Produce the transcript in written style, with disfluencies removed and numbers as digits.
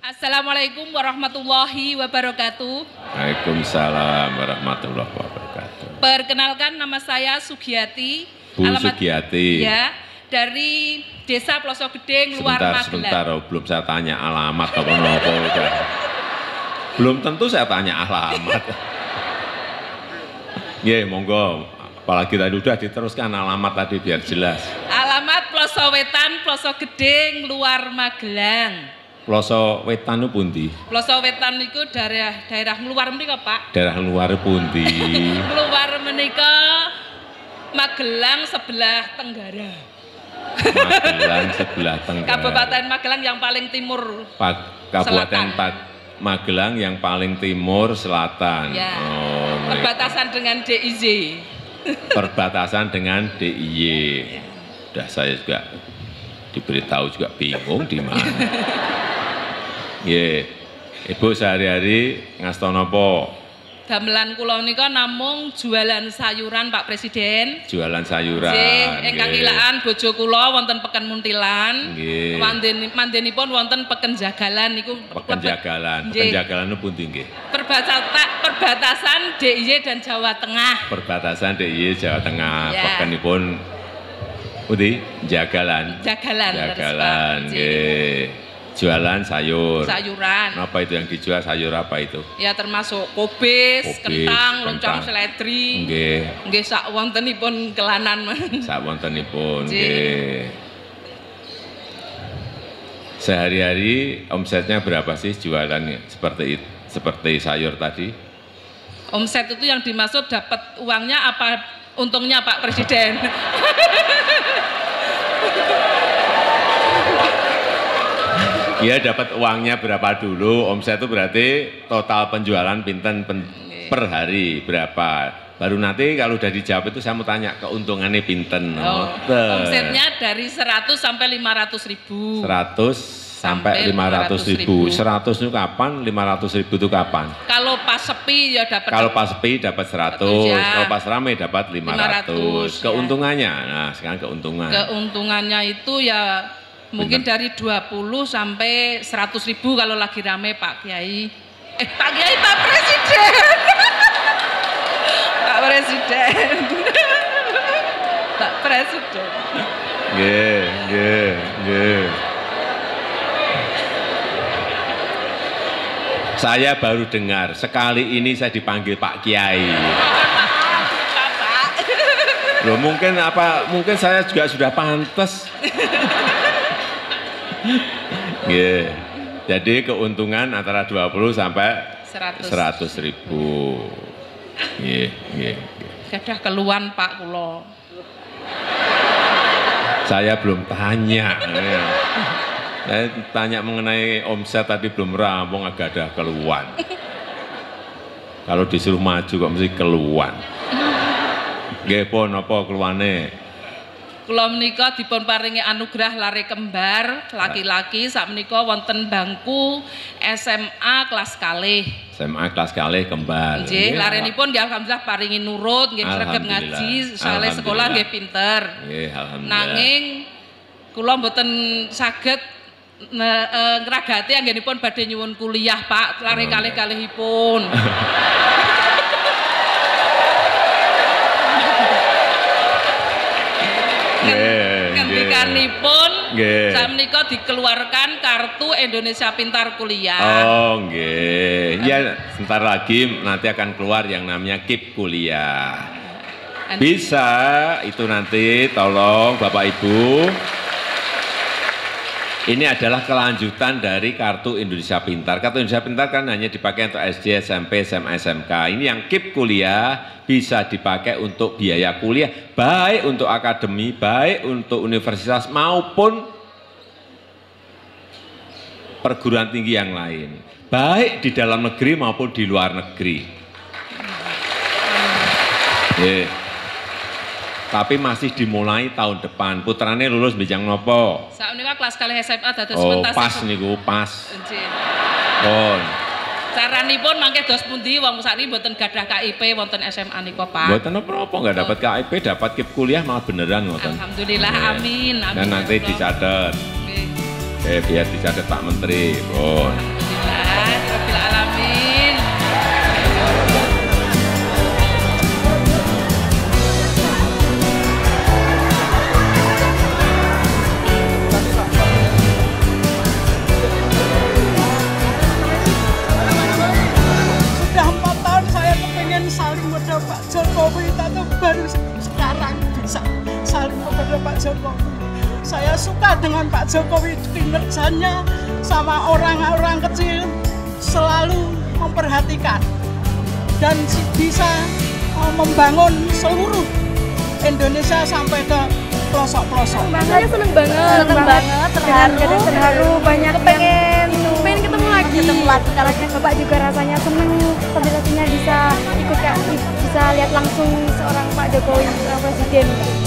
Assalamualaikum warahmatullahi wabarakatuh. Waalaikumsalam warahmatullahi wabarakatuh. Perkenalkan, nama saya Sugiyati. Bu Sugiyati. Ya, dari Desa Pelosok Gedeng, Luar Magelang. Sebentar, belum saya tanya alamat apa udah. Belum tentu saya tanya alamat. Ya, monggo. Apalagi tadi udah diteruskan alamat tadi biar jelas. Alamat Pelosok Wetan, Pelosok Gedeng, Luar Magelang. Pelosok Wetan itu pundi? Pelosok Wetan itu daerah luar menika, Pak. Daerah luar pundi? Luar menika Magelang sebelah tenggara. Magelang sebelah tenggara. Kabupaten Magelang yang paling timur. Kabupaten Magelang yang paling timur selatan. Ya. Oh, perbatasan dengan DIY. Perbatasan dengan DIY. Udah saya juga diberitahu juga bingung di mana. Nggih. Ibu sehari-hari ngastono apa? Gamelan kula nika namung jualan sayuran, Pak Presiden. Jualan sayuran. Nggih, ingkang ilaan bojo kula wonten Peken Muntilan. Nggih. Mandenipun wonten Peken Jagalan niku. Peken Jagalan. Peken Jagalan niku pundi nggih? Perbatasan DIY dan Jawa Tengah. Perbatasan DIY Jawa Tengah. Ya. Pekenipun pundi? Jagalan. Jagalan. Nggih. Jualan sayur. Sayuran. Apa itu yang dijual, sayur apa itu? Ya termasuk kobis, kentang, loncong seledri. Nggih. Nggih sak wontenipun kelanan. Sak wontenipun nggih. Sehari-hari omsetnya berapa sih jualannya? Seperti sayur tadi? Omset itu yang dimaksud dapat uangnya apa untungnya, Pak Presiden? Iya, dapat uangnya berapa dulu, omset itu berarti total penjualan pinten per hari berapa. Baru nanti kalau udah dijawab itu saya mau tanya keuntungannya pinten. Omsetnya dari 100 sampai 500 ribu. 100 sampai 500 ribu. 100 itu kapan, 500 ribu itu kapan? Kalau pas sepi ya dapat. Kalau pas sepi dapat 100, ya. Kalau pas ramai dapat 500. Keuntungannya, ya. Nah sekarang keuntungan. Keuntungannya itu ya mungkin dari 20 sampai 100 ribu kalau lagi rame, Pak Kiai. Pak Kiai, Pak Presiden. Pak Presiden. Pak Presiden. Nggih. Saya baru dengar, sekali ini saya dipanggil Pak Kiai. Loh, mungkin saya juga sudah pantas. Yeah. Jadi keuntungan antara 20 sampai 100 ribu. Gadah keluhan, Pak kulo. Saya belum tanya. Saya tanya mengenai omset tadi belum rampung, agak ada keluhan. Kalau disuruh maju kok mesti keluhan. Nggih pun apa keluhane? Kula menika dipun paringi anugerah lare kembar laki-laki sakmenika wonten bangku SMA kelas kalih. SMA kelas kalih kembar. Nggih, larenipun nggih alhamdulillah paringi nurut, nggih sregep ngaji, saleh sekolah nggih pinter. Nggih, alhamdulillah. Nanging kula mboten saged ngragati anggenipun badhe nyuwun kuliah, Pak, lare kalih-kalihipun. Ngendikanipun sakmenika dikeluarkan kartu Indonesia Pintar Kuliah. Oh nggih. Ya sebentar lagi nanti akan keluar yang namanya KIP Kuliah. Bisa itu nanti tolong Bapak Ibu. Ini adalah kelanjutan dari kartu Indonesia Pintar. Kartu Indonesia Pintar kan hanya dipakai untuk SD, SMP, SMA, SMK. Ini yang KIP Kuliah bisa dipakai untuk biaya kuliah, baik untuk akademi, baik untuk universitas maupun perguruan tinggi yang lain. Baik di dalam negeri maupun di luar negeri. Tapi masih dimulai tahun depan. Putrane lulus bijang nopo? Sakmenika kelas kalih SMA dados pentas. Oh, pas niku, pas. Oh. Caranipun mangke dos pundi wong sakniki mboten gadah KIP wonten SMA nika, Pak. Mboten apa-apa, enggak dapat KIP, dapat KIP kuliah malah beneran ngoten. Alhamdulillah, amin. Dan nanti dicatat. Biar dicatat Pak Menteri. Bon. Alhamdulillah, alamin. Sudah 4 tahun saya kepengen saling kepada Pak Jokowi, tapi baru sekarang bisa saling kepada Pak Jokowi. Saya suka dengan Pak Jokowi, kinerjanya sama orang-orang kecil selalu memperhatikan dan bisa membangun seluruh Indonesia sampai ke pelosok-pelosok. Saya seneng banget, terharu, banyak pengen ketemu lagi karena Bapak juga rasanya seneng, bisa ikut bisa lihat langsung seorang Pak Jokowi, seorang presiden.